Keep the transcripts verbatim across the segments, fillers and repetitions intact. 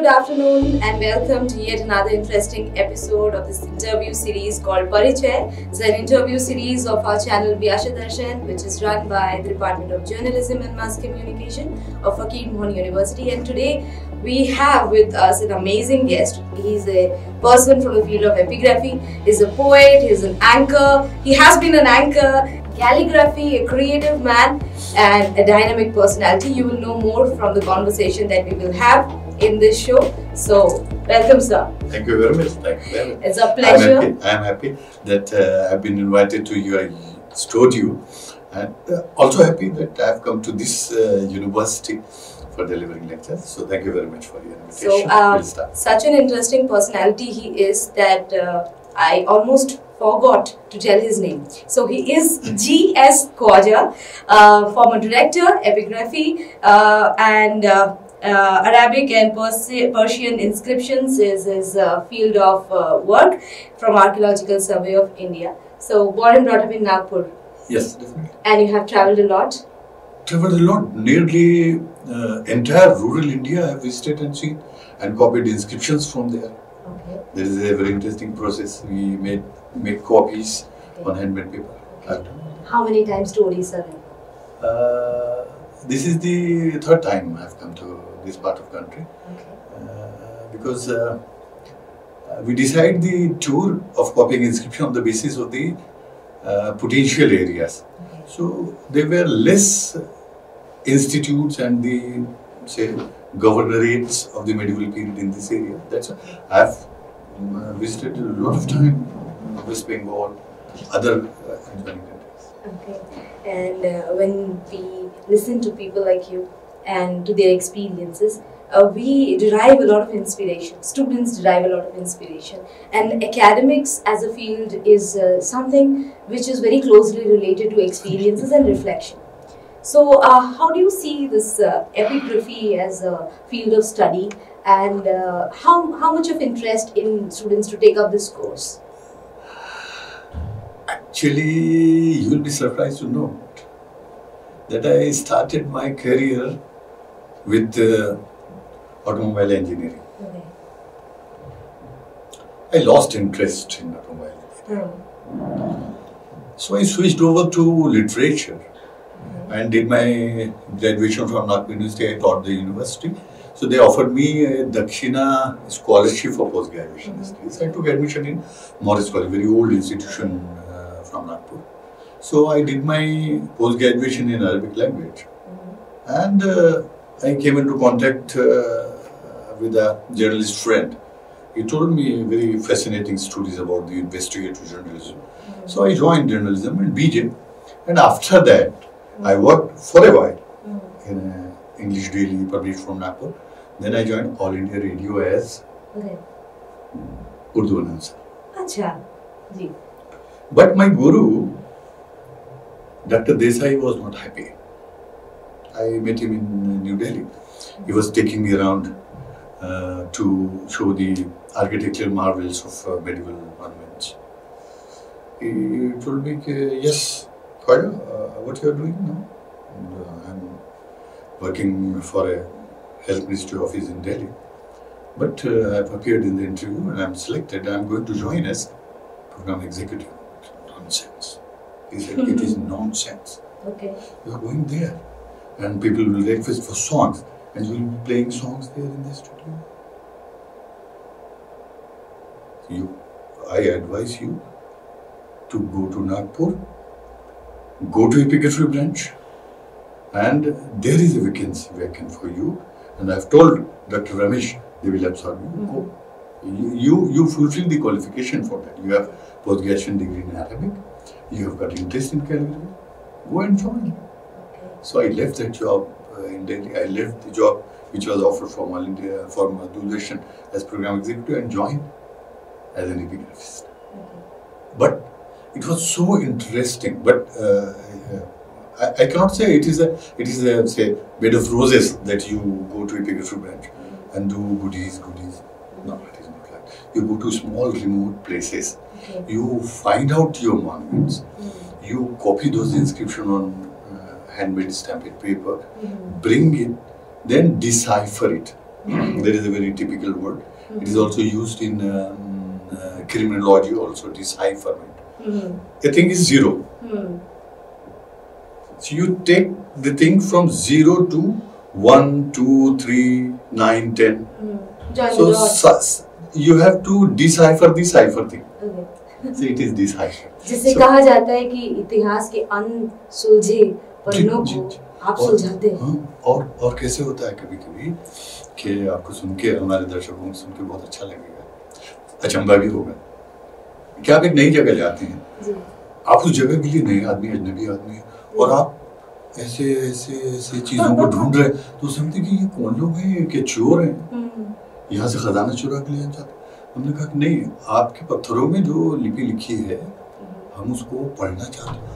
good afternoon and welcome to yet another interesting episode of this interview series called Parichay. It's an interview series of our channel Vyasa Darshan, which is run by the Department of Journalism and Mass Communication of Fakir Mohon University. And today we have with us an amazing guest. He's a person from the field of epigraphy, he's a poet, he's an anchor, he has been an anchor, calligraphy, a creative man and a dynamic personality. You will know more from the conversation that we will have in this show. So, welcome sir. Thank you very much. Thank you very much. It's a pleasure. I'm happy, I'm happy that uh, I've been invited to your studio, and uh, also happy that I've come to this uh, university for delivering lectures. So thank you very much for your invitation. So, uh, we'll such an interesting personality he is that uh, I almost forgot to tell his name. So he is G S Khwaja, uh, former director, epigraphy uh, and uh, uh, Arabic and Persi Persian inscriptions is his uh, field of uh, work from Archaeological Survey of India. So born and brought up in Nagpur. Yes, definitely. And you have travelled a lot? Travelled a lot. Nearly uh, entire rural India I have visited and seen and copied inscriptions from there. Okay. There is a very interesting process. We made make copies okay. on handmade paper. Okay. How many times to Odisha then? Uh, this is the third time I have come to this part of country. Okay. Uh, because uh, uh, we decide the tour of copying inscription on the basis of the uh, potential areas. Okay. So there were less institutes and the say governorates of the medieval period in this area. That's why I have um, visited a lot of time West Bengal, other uh, countries. Okay. And uh, when we listen to people like you and to their experiences, uh, we derive a lot of inspiration. Students derive a lot of inspiration. And academics as a field is uh, something which is very closely related to experiences and reflection. So, uh, how do you see this uh, epigraphy as a field of study, and uh, how, how much of interest in students to take up this course? Actually, you will be surprised to know that I started my career with uh, automobile engineering. Okay. I lost interest in automobile engineering. Hmm. So I switched over to literature. And did my graduation from Nagpur University. I taught the university. So they offered me a Dakshina scholarship for post-graduation Mm-hmm. studies. I took admission in Morris College, very old institution uh, from Nagpur. So I did my post-graduation in Arabic language. Mm-hmm. And uh, I came into contact uh, with a journalist friend. He told me very fascinating stories about the investigative journalism. Mm-hmm. So I joined journalism and B J. And after that, I worked for a while Mm. in an English daily published from Nagpur. Then I joined All India Radio as Okay. Urdu announcer. Acha. Ji. But my guru, Doctor Desai, was not happy. I met him in New Delhi. He was taking me around uh, to show the architectural marvels of uh, medieval monuments. He told me, yes, Khwaja, uh, what you are doing now? And, uh, I'm working for a health ministry office in Delhi. But uh, I've appeared in the interview and I'm selected. I'm going to join as program executive. Nonsense. He said, it is nonsense. Okay. You are going there and people will request for songs and you will be playing songs there in the studio. You, I advise you to go to Nagpur, go to epigraphy branch, and there is a vacancy vacant for you. And I've told Doctor Ramesh, they will absorb you. Mm-hmm. Go. You, you, you fulfill the qualification for that. You have post-graduation degree in Arabic, you have got interest in calligraphy, go and join. Okay. So I left that job uh, in Delhi. I left the job which was offered from All India, from Doordarshan as program executive and joined as an epigraphist. Okay. But it was so interesting. But uh, I, I cannot say it is a it is a say bed of roses that you go to epigraphy branch Mm-hmm. and do goodies, goodies. No, it is not like. You go to small remote places. Okay. You find out your monuments. Mm-hmm. You copy those inscriptions on uh, handmade stamped paper. Mm-hmm. Bring it, then decipher it. There is a very typical word. It is also used in um, uh, criminology also, decipherment. Hmm. The thing is zero. Hmm. So you take the thing from zero to one, two, three, nine, ten. Hmm. Join So the dots. su- you have to decipher the cipher thing. Okay. So it is decipher. जिसे So- कहा जाता है कि इतिहास के अनसुलझे पन्नों जी, को जी, आप और- सुलझाते हैं। हाँ, और और कैसे होता है कभी कभी कि आपको सुन के, हमारे दर्शकों को सुन के बहुत अच्छा लगेगा, अचंभा भी होगा कि आप एक नई जगह जाते हैं, जी। आप उस जगह के लिए नए आदमी, अजनबी आदमी है, और आप ऐसे ऐसे ऐसे चीजों को ढूंढ रहे हैं, तो समझते कि ये कौन लोग हैं, कि चोर हैं, हम्म। यहाँ से खजाना चुरा के ले जाते। हमने कहा कि नहीं, आपके पत्थरों में जो लिपि लिखी है हम उसको पढ़ना चाहते हैं।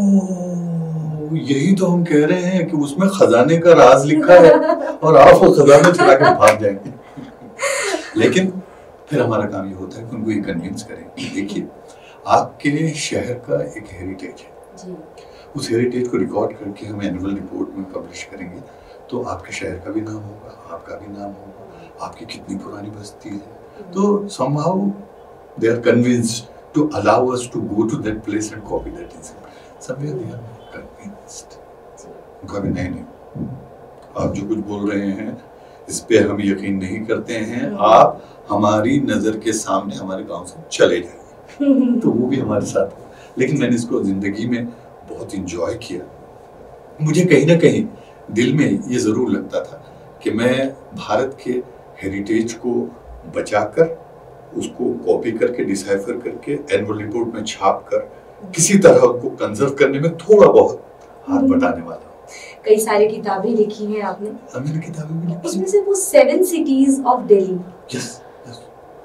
ओह, यही तो हम कह रहे हैं कि उसमें खजाने का राज लिखा है और आप वो खजाना चुरा के भाग जाएंगे। लेकिन फिर हमारा काम ये होता है कि उनको ये कन्विंस करें कि देखिए, आपके शहर का एक हेरिटेज है, जी। उस हेरिटेज को रिकॉर्ड करके हम एनुअल रिपोर्ट में पब्लिश करेंगे तो आपके शहर का भी नाम होगा, आपका भी नाम होगा, आपकी कितनी पुरानी बस्ती है। तो somehow they are convinced to allow us to go to that place and copy that incident. Somewhere they are not convinced. कभी नहीं नहीं, आप जो कुछ बोल रहे हैं इस पे हम यकीन नहीं करते हैं, आप हमारी नजर के सामने हमारे गांव से चले जाइए। तो वो भी हमारे साथ हुआ। लेकिन मैंने इसको जिंदगी में बहुत इंजॉय किया। मुझे कहीं ना कहीं दिल में ये जरूर लगता था कि मैं भारत के हेरिटेज को बचाकर, उसको कॉपी करके, डिसाइफर करके, एनुअल रिपोर्ट में छाप कर किसी तरह उसको कंजर्व करने में थोड़ा बहुत हाथ बटाने वाला हूँ। कई सारी किताबें लिखी हैं आपने, अब मैंने किताबें भी लिखी। उसमें से वो seven cities of Delhi. Yes, yes.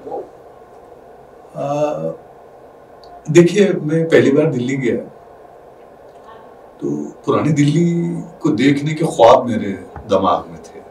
आ, देखिए, मैं पहली बार दिल्ली गया तो पुरानी दिल्ली को देखने के ख्वाब मेरे दिमाग में थे।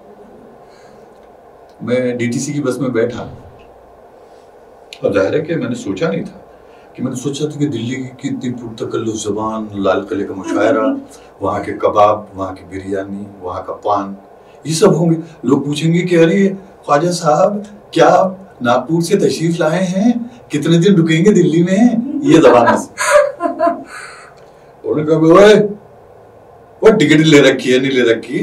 मैं डीटीसी की बस में बैठा और जाहिर है कि मैंने सोचा नहीं था कि मैंने सोचा था कि दिल्ली की इतनी पुरतकल्लुफ़ ज़बान, लाल किले का मुशायरा, वहाँ के कबाब, वहाँ की बिरयानी, वहाँ का पान, ये सब होंगे। लोग पूछेंगे कि अरे ख्वाजा साहब, क्या आप नागपुर से तशरीफ लाए हैं, कितने दिन रुकेंगे दिल्ली में, ये ज़बान से। उन्होंने कहा ओए, वो टिकट ले रखी है नहीं ले रखी।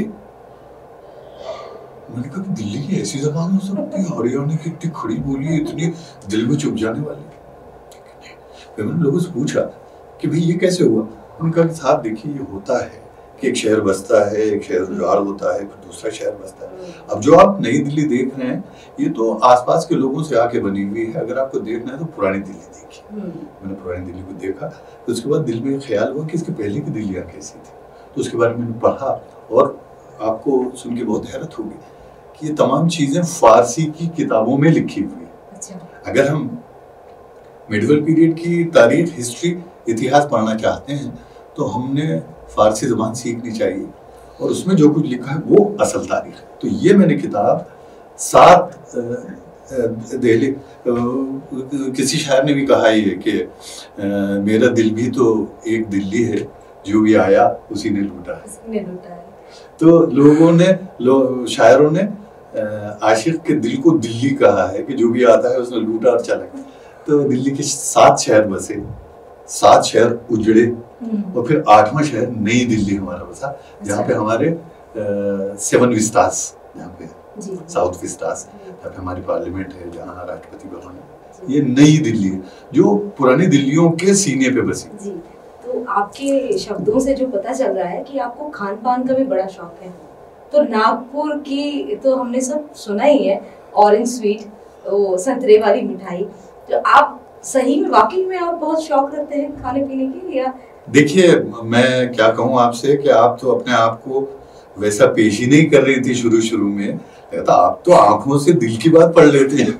मैंने कहा कि दिल्ली की ऐसी ज़बान हो सकती है, हरियाणा की इतनी खड़ी बोली, इतनी दिल में चुभ जाने वाली। फिर मैंने लोगों से पूछा कि भाई ये कैसे हुआ। उन्होंने कहा कि साहब देखिए, ये होता है कि एक शहर बसता है, एक शहर जुड़ाड़ होता है, फिर दूसरा शहर बसता है। अब जो आप नई दिल्ली देख रहे हैं, ये तो आसपास के लोगों से आके बनी हुई है। अगर आपको देखना है तो पुरानी दिल्ली देखिए। मैंने पुरानी दिल्ली को देखा, तो उसके बाद दिल में ख्याल हुआ कि इसके पहले की दिल्लियाँ कैसी थी। तो उसके बारे में मैंने पढ़ा, और आपको सुन के बहुत हैरत होगी कि ये तमाम चीज़ें फारसी की किताबों में लिखी हुई है। अच्छा। अगर हम मिडिवल पीरियड की तारीख, हिस्ट्री, इतिहास पढ़ना चाहते हैं तो हमने फारसी ज़बान सीखनी चाहिए, और उसमें जो कुछ लिखा है वो असल तारीख है। तो ये मैंने किताब सात दिल्ली, किसी शायर ने भी कहा ही है कि मेरा दिल भी तो एक दिल्ली है, जो भी आया उसी ने लूटा है। उसने लूटा है। तो लोगों ने, लो, शायरों ने आशिक के दिल को दिल्ली कहा है कि जो भी आता है उसने लूटा और चला गया। तो दिल्ली के सात शहर बसे, सात शहर उजड़े, और फिर आठवां शहर नई दिल्ली हमारा बसा, जहाँ पे हमारे सेवन विस्टास, जहाँ पे साउथ विस्टास, जहाँ पे हमारी पार्लियामेंट है, जहाँ राष्ट्रपति भवन है। ये नई दिल्ली है जो पुरानी दिल्लियों के सीने पे बसी। जी। तो आपके शब्दों से जो पता चल रहा है कि आपको खान पान का भी बड़ा शौक है। तो नागपुर की तो हमने सब सुना ही है, ऑरेंज स्वीट, वो संतरे वाली मिठाई। तो आप सही में, वाकई में आप बहुत शौक रखते हैं खाने पीने की, या? देखिए, मैं क्या कहूँ आपसे कि आप तो अपने आप को वैसा पेश ही नहीं कर रही थी शुरू शुरू में। कहता आप तो आंखों से दिल की बात पढ़ लेते हैं।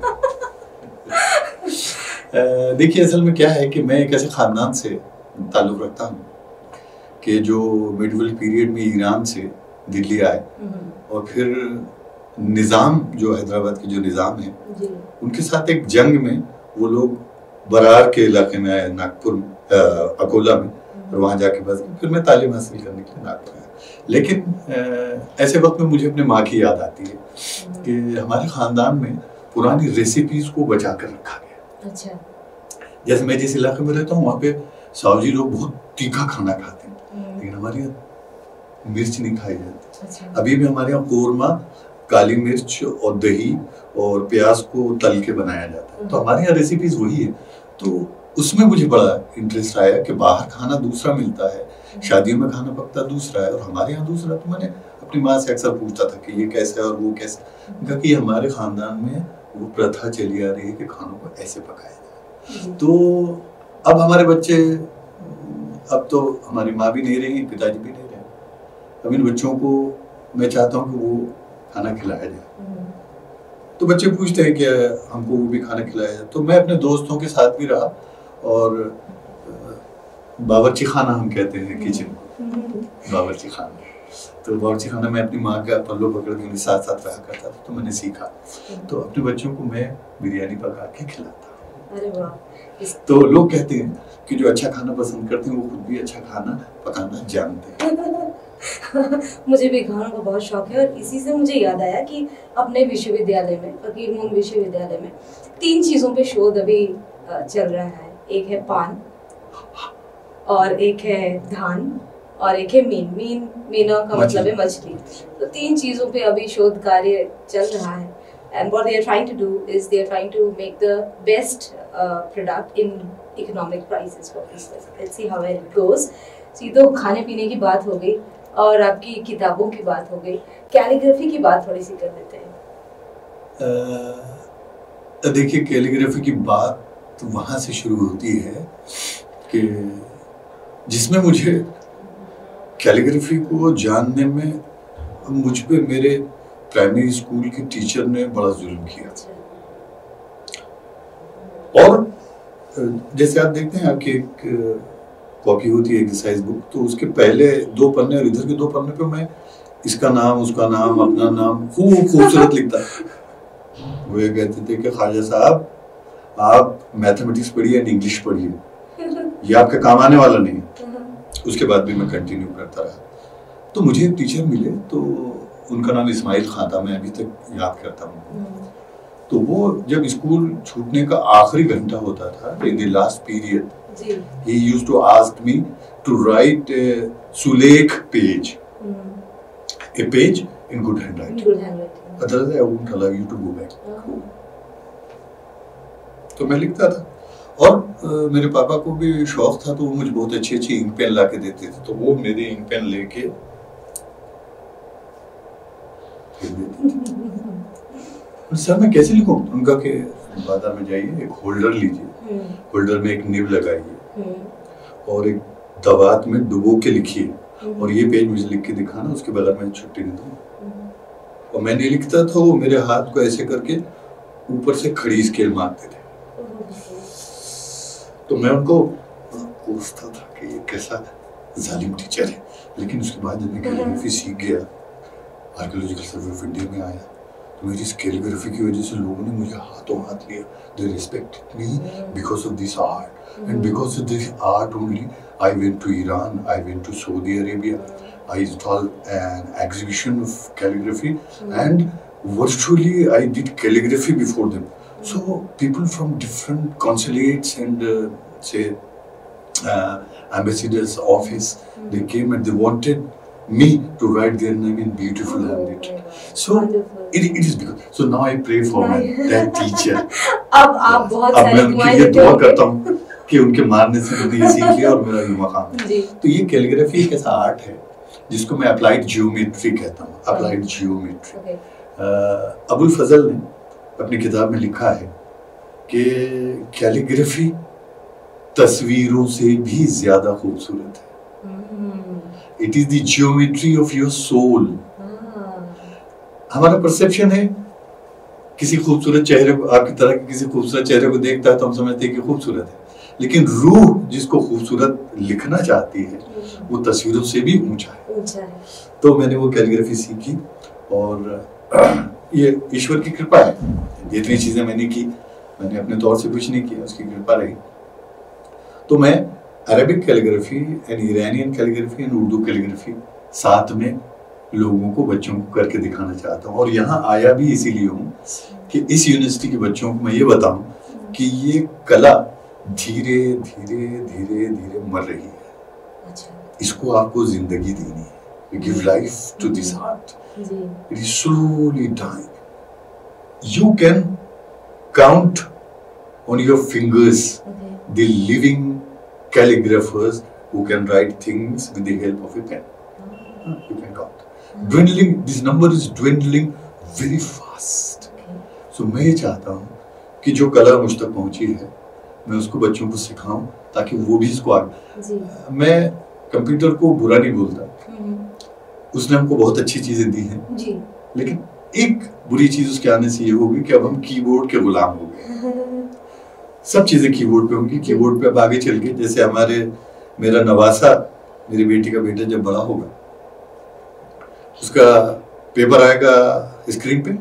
देखिए, असल में क्या है कि मैं एक ऐसे खानदान से ताल्लुक़ रखता हूँ कि जो मिडिवल पीरियड में ईरान से दिल्ली आए, और फिर निज़ाम, जो हैदराबाद के जो निज़ाम है, उनके साथ एक जंग में वो लोग बरार के इलाके में आए, नागपुर, अकोला में, और वहाँ जाके बस फिर मैं तालीम हासिल करने के लिए नागपुर आया। लेकिन आ, ऐसे वक्त में मुझे अपने माँ की याद आती है कि हमारे ख़ानदान में पुरानी रेसिपीज़ को बचा कर रखा गया। अच्छा। जैसे मैं जिस इलाके में रहता हूँ वहाँ पे साहू जी लोग बहुत तीखा खाना खाते हैं, लेकिन हमारे यहाँ मिर्च नहीं खाई जाती। अच्छा। अभी भी हमारे यहाँ कोरमा काली मिर्च और दही और प्याज को तल के बनाया जाता है, तो हमारे यहाँ रेसिपीज वही है। तो उसमें मुझे बड़ा इंटरेस्ट आया कि बाहर खाना दूसरा मिलता है, शादियों में खाना पकता दूसरा है और हमारे यहाँ दूसरा। तो मैंने अपनी माँ से अक्सर पूछता था कि ये कैसा है और वो कैसा, क्योंकि हमारे खानदान में वो प्रथा चली आ रही है कि खानों को ऐसे पकाया जाए। तो अब हमारे बच्चे, अब तो हमारी माँ भी नहीं रही, पिताजी भी नहीं रहे, अब इन बच्चों को मैं चाहता हूँ कि वो खाना खिलाया जाए। तो बच्चे पूछते हैं कि हमको वो भी खाना खिलाया जाए। तो मैं अपने दोस्तों के साथ भी रहा और बावर्ची खाना हम कहते हैं किचन को, बावर्ची खाना। तो बावर्ची खाना मैं अपनी माँ का पल्लो पकड़ के उनके साथ साथ रहा करता था, तो मैंने सीखा। तो अपने बच्चों को मैं बिरयानी पका के खिलाता। अरे वाह। तो लोग कहते हैं कि जो अच्छा खाना पसंद करते हैं वो खुद भी अच्छा खाना पकाना जानते हैं। मुझे भी खानों का बहुत शौक है और इसी से मुझे याद आया कि अपने विश्वविद्यालय में, फकीरमोहन विश्वविद्यालय में तीन चीजों पे शोध अभी चल रहा है। एक है पान, और एक है धान, और एक है मीन। मीन मीना का मतलब है मछली। तो तीन चीजों पे अभी शोध कार्य चल रहा है। And what they are trying to do is they are trying to make the best uh, product in economic prices for people. Let's see how it goes. So ये तो खाने पीने की बात हो गई और आपकी किताबों की बात हो गई। कैलीग्राफी की बात थोड़ी सी कर लेते हैं। uh, देखिए, कैलीग्राफी की बात तो वहाँ से शुरू होती है कि जिसमें मुझे कैलीग्राफी को जानने में मुझ पे मेरे प्राइमरी स्कूल के टीचर ने बड़ा जुल्म किया। और जैसे आप देखते हैं आपकी एक कॉपी होती है एक्सरसाइज बुक, तो उसके पहले दो पन्ने और इधर के दो पन्ने पे मैं इसका नाम, उसका नाम, अपना नाम खूब खूबसूरत लिखता। वो ये कहते थे कि ख्वाजा साहब आप मैथमेटिक्स पढ़िए एंड इंग्लिश पढ़िए, ये आपके काम आने वाला नहीं है। उसके बाद भी मैं कंटिन्यू करता रहा। तो मुझे एक टीचर मिले, तो उनका नाम इस्माइल खान था, मैं अभी तक याद करता हूँ। तो वो जब स्कूल छूटने का आखिरी घंटा होता था, in the last period, he used to ask me to write a सुलेख page, a page in good handwriting. Good handwriting. Otherwise I wouldn't allow you to go back. तो मैं लिखता था और uh, मेरे पापा को भी शौक था, तो वो मुझे बहुत अच्छी अच्छी इंक पेन ला के देते थे। तो वो मेरे इंक पेन लेके सर मैं कैसे लिखूं? उनका के बाजार में जाइए, एक होल्डर लीजिए, होल्डर में एक निब लगाइए और एक दवात में डुबो के लिखिए और ये पेज मुझे लिख के दिखाना, उसके बगैर मैं छुट्टी नहीं दूंगा। और मैं नहीं लिखता था, वो मेरे हाथ को ऐसे करके ऊपर से खड़ी स्केल मारते थे। तो मैं उनको कोसता था कि ये कैसा जालिम टीचर है। लेकिन उसके बाद जब मैं कैलीग्राफी सीख गया, आर्कियोलॉजिकल सर्वे ऑफ इंडिया में आया, तो मेरी इस कैलीग्राफी की वजह से लोगों ने मुझे हाथों हाथ लिया। They respected me because of this art, and because of this art only, I went to Iran, I went to Saudi Arabia, I installed an exhibition of calligraphy, and virtually I did calligraphy before them. So people from different consulates and uh, say uh, ambassadors' office, they came and they wanted me to write their name in beautiful handwriting. So it, it is because. So now I pray for my that teacher. अब आप बहुत अब मैं उनके लिए दुआ करता हूँ कि उनके मारने से मुझे ये सीख लिया और मेरा ये मकाम है। तो ये कैलीग्राफी एक ऐसा आर्ट है जिसको मैं अप्लाइड जियोमेट्री कहता हूँ। Applied geometry. अबुल फजल ने अपनी किताब में लिखा है कि कैलीग्राफी तस्वीरों से भी ज्यादा खूबसूरत है। It is the geometry of your soul. हमारा परसेप्शन है, किसी खूबसूरत चेहरे को, आपकी तरह के किसी खूबसूरत चेहरे को देखता है तो हम समझते हैं कि खूबसूरत है, लेकिन रूह जिसको खूबसूरत लिखना चाहती है वो तस्वीरों से भी ऊंचा है। ऊंचा है। तो मैंने वो कैलीग्राफी सीखी और ये ईश्वर की कृपा है। जितनी चीजें मैंने की, मैंने अपने तौर से कुछ नहीं किया, उसकी कृपा रही। तो मैं Arabic calligraphy and Iranian calligraphy and Urdu calligraphy साथ में लोगों को, बच्चों को करके दिखाना चाहता हूँ। और यहाँ आया भी इसीलिए हूँ कि इस यूनिवर्सिटी के बच्चों को मैं ये बताऊँ कि ये कला धीरे धीरे धीरे धीरे मर रही है। अच्छा। इसको आपको जिंदगी देनी है। You give life to this art. It is slowly dying. You can count on your fingers okay. the living calligraphers who can write things with the help of a pen. Oh. You can count. Mm-hmm. Dwindling, this number is dwindling very fast. Okay. So मैं ये चाहता हूँ कि जो कला मुझ तक पहुँची है मैं उसको बच्चों को सिखाऊं ताकि वो भी इसको आगे। मैं कंप्यूटर को बुरा नहीं बोलता, उसने हमको बहुत अच्छी चीजें दी हैं जी। लेकिन एक बुरी चीज उसके आने से ये होगी कि अब हम कीबोर्ड के गुलाम हो गए। सब चीजें कीबोर्ड पे होंगी, कीबोर्ड पे अब आगे चल के जैसे हमारे मेरा नवासा, मेरी बेटी का बेटा जब बड़ा होगा उसका पेपर आएगा स्क्रीन पे,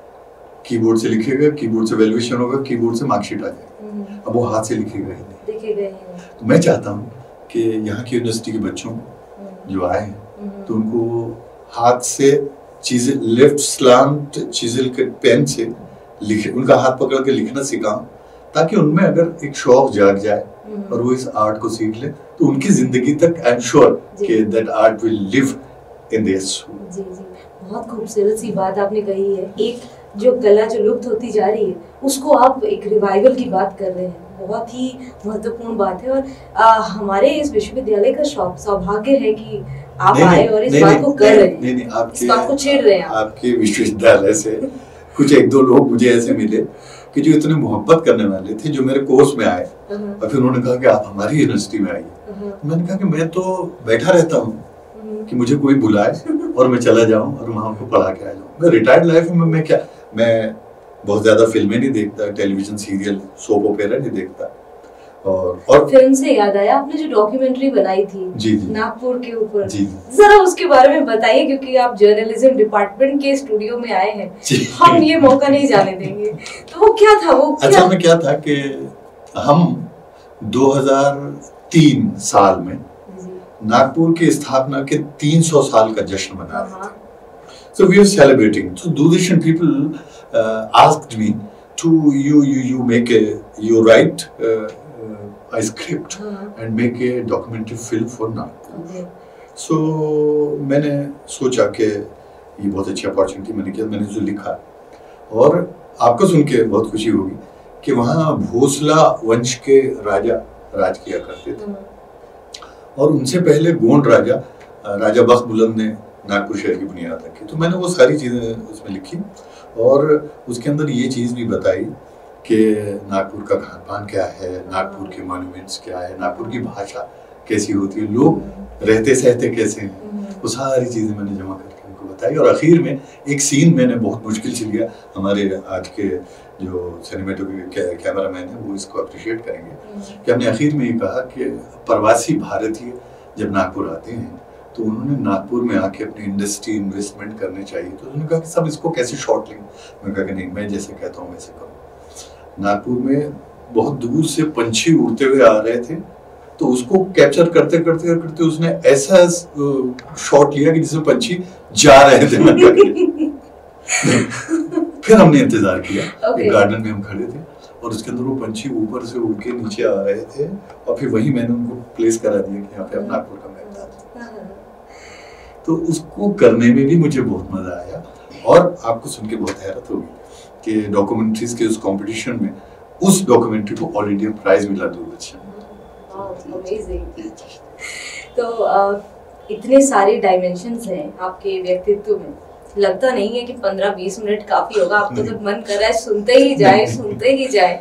कीबोर्ड से लिखेगा, कीबोर्ड से वैल्यूएशन होगा, कीबोर्ड से मार्कशीट आ जाएगी। अब वो हाथ से लिखेगा ही नहीं। तो मैं चाहता हूँ कि यहाँ की यूनिवर्सिटी के बच्चों जो आए हैं तो उनको हाथ से चीजें, लेफ्ट स्लांट चिजल के पेन से लिखे, उनका हाथ पकड़ के लिखना सिखाऊं ताकि उनमें अगर एक शौक जाग जाए और वो इस आर्ट को सीख ले तो उनकी जिंदगी तक आई एम श्योर कि that art will live in their soul. जी जी, बहुत खूबसूरत सी बात आपने कही है। एक जो कला जो लुप्त होती जा रही है उसको आप एक रिवाइवल की बात कर रहे हैं, बहुत ही महत्वपूर्ण बात है। और आ, हमारे इस विश्वविद्यालय का सौभाग्य है कि आप आए और इस नहीं, बात को कर रहे हैं। नहीं नहीं, आपके इस बात को छेड़ रहे हैं। आपके विश्वविद्यालय से कुछ एक दो लोग मुझे ऐसे मिले कि जो इतने मोहब्बत करने वाले थे, जो मेरे कोर्स में आए और फिर उन्होंने कहा कि आप हमारी यूनिवर्सिटी में आइए। मैंने कहा कि मैं तो बैठा रहता हूँ कि मुझे कोई बुलाए और मैं चला जाऊँ और वहाँ उनको पढ़ा के आ जाऊँ। मैं रिटायर्ड लाइफ में मैं क्या, मैं बहुत ज्यादा फिल्में नहीं देखता, टेलीविजन सीरियल, सोप ओपेरा नहीं देखता। और और फिल्म से याद आया, आपने जो डॉक्यूमेंट्री बनाई थी जी जी नागपुर के ऊपर, जरा उसके बारे में बताइए क्योंकि आप जर्नलिज्म डिपार्टमेंट के स्टूडियो में आए हैं, हम ये मौका नहीं जाने देंगे। तो वो क्या था? वो क्या? अच्छा, में क्या था कि हम दो हज़ार तीन साल में नागपुर की स्थापना के तीन सौ साल का जश्न मना रहे थे। So we were celebrating. So Doordarshan people uh, asked me to you you you make a you write uh, uh, a script uh-huh. and make a documentary film for Nagpur. Okay. So मैंने सोचा कि ये बहुत अच्छी opportunity, मैंने किया, मैंने जो लिखा और आपको सुन के बहुत खुशी होगी कि वहाँ भोसला वंश के राजा राज किया करते थे uh-huh. और उनसे पहले गोंड राजा राजा बख्त बुलंद ने नागपुर शहर की बुनियाद रखी। तो मैंने वो सारी चीज़ें उसमें लिखी और उसके अंदर ये चीज़ भी बताई कि नागपुर का खान पान क्या है, नागपुर के मॉन्यूमेंट्स क्या है, नागपुर की भाषा कैसी होती है, लोग रहते सहते कैसे हैं, वो सारी चीज़ें मैंने जमा करके उनको बताई। और आखिर में एक सीन मैंने बहुत मुश्किल से लिया, हमारे आज के जो सिनेमेटोग्राफी कैमरा मैन है वो इसको अप्रिशिएट करेंगे कि हमने आखिर में ये कहा कि प्रवासी भारतीय जब नागपुर आते हैं तो उन्होंने नागपुर में आके अपनी इंडस्ट्री इन्वेस्टमेंट करने चाहिए। तो उन्होंने कहा कि सब इसको कैसे शॉर्ट लेंगे? मैंने कहा कि नहीं, मैं जैसे कहता हूँ वैसे करूँ। नागपुर में बहुत दूर से पंछी उड़ते हुए आ रहे थे तो उसको कैप्चर करते करते करते उसने ऐसा शॉट लिया कि जिसमें पंछी जा रहे थे। फिर हमने इंतजार किया, okay. गार्डन में हम खड़े थे और उसके अंदर वो पंछी ऊपर से उड़ के नीचे आ रहे थे और फिर वही मैंने उनको प्लेस करा दिया कि यहाँ पे अब नागपुर का मैप था। तो उसको करने में भी मुझे बहुत मजा आया और आपको सुन के बहुत हैरत होगी कि डॉक्यूमेंट्रीज के उस कंपटीशन में उस डॉक्यूमेंट्री को ऑल इंडिया प्राइज मिला दूरदर्शन। तो इतने सारे डायमेंशंस हैं आपके व्यक्तित्व में, लगता नहीं है कि पंद्रह बीस मिनट काफी होगा। आपको तो मन कर रहा है सुनते ही जाए सुनते ही जाए,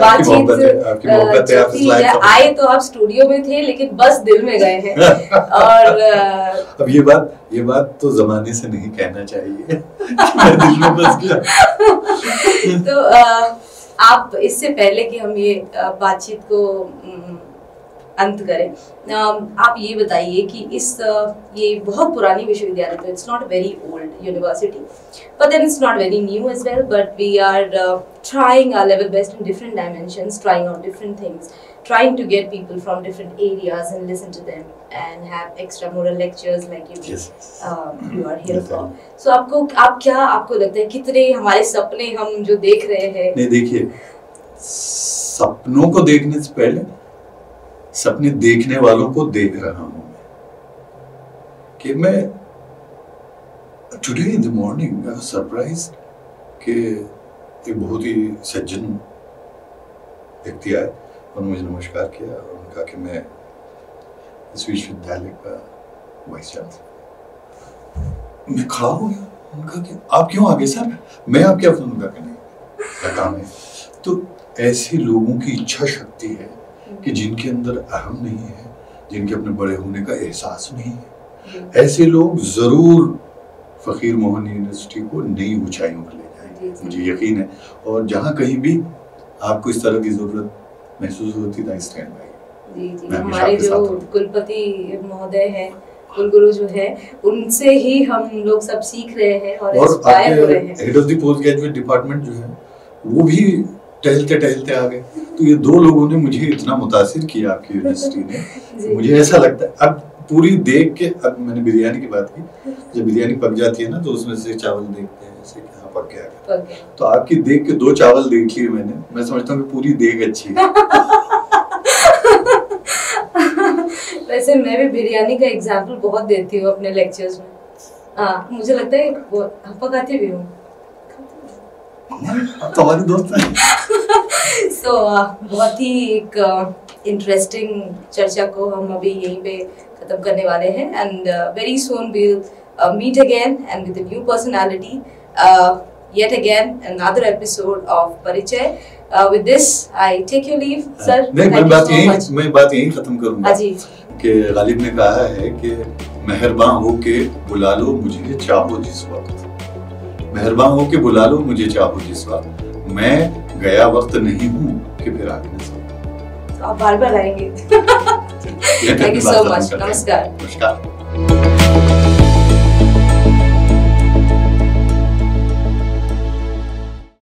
बातचीत आए तो आप स्टूडियो में थे लेकिन बस दिल में गए हैं। और अब ये बात ये बात तो जमाने से नहीं कहना चाहिए दिल में बस गया। तो आप इससे पहले कि हम ये बातचीत को अंत करें, आप ये बताइए कि इस ये बहुत पुरानी विश्वविद्यालय, तो it's not very old university but then it's not very new as well, but we are trying our level best in different dimensions, trying out different things. trying to get people from different areas and listen to them and have extramural lectures like you Yes. um, you are here for. So आपको आप क्या आपको लगता है कितने हमारे सपने हम जो देख रहे हैं? नहीं, देखिए, सपनों को देखने से पहले सपने देखने वालों को देख रहा हूं मैं कि मैं today in the morning I was surprised कि एक बहुत ही सज्जन व्यक्ति आए और मुझे नमस्कार किया और उन्होंने कहा कि मैं इस विश्वविद्यालय का वाइस चांसलर। मैं खड़ा हो गया, उन्होंने कहा कि आप क्यों आ गए सर? मैं आप क्या करूँगा कि नहीं, क्या काम है? तो ऐसे लोगों की इच्छा शक्ति है कि जिनके अंदर अहम नहीं है, जिनके अपने बड़े होने का एहसास नहीं है, ऐसे लोग जरूर फकीर मोहन यूनिवर्सिटी को नई ऊंचाइयों पर ले जाएंगे, मुझे यकीन है। और जहाँ कहीं भी आपको इस तरह की जरूरत महसूस होती है, स्टैंड बाय। जी जी, हमारे जो कुलपति महोदय हैं, कुलगुरु जो है, उनसे ही हम लोग सब सीख रहे हैं और इंस्पायर हो रहे हैं। Head of the post graduate department जो है वो भी टहलते टहलते आ गए। तो ये दो लोगों ने मुझे इतना मुतासिर किया आपकी यूनिवर्सिटी ने, मुझे ऐसा लगता है अब पूरी देख के, अब मैंने बिरयानी की बात की, जब बिरयानी पक जाती है ना तो उसमें से चावल देखते हैं ऐसे कि हाँ पक गया, तो आपकी देख के दो चावल देख लिए मैंने, मैं समझता हूँ कि पूरी देख अच्छी है। वैसे मैं भी बिरयानी का एग्जाम्पल बहुत देती हूँ अपने लेक्चर्स में। हाँ, मुझे लगता है वो पकाती भी हूँ। तो हमारे दोस्त हैं। सो बहुत ही एक इंटरेस्टिंग चर्चा को हम अभी यहीं पे खत्म करने वाले हैं and very soon we will meet again and with a new personality yet again another episode of परिचय। uh, with this I take your leave sir। नहीं, मैं बात यही मैं बात यही खत्म करूंगा जी कि गालिब ने कहा है कि मेहरबान हो के बुला लो मुझे चाहो जिस वक्त, मेहरबान हो के बुला लो मुझे चाहो जिस वक्त, मैं गया वक्त नहीं हूँ कि फिर आगे न सकूं। आप बार बार आएंगे। Thank you so much. नमस्कार। नमस्कार।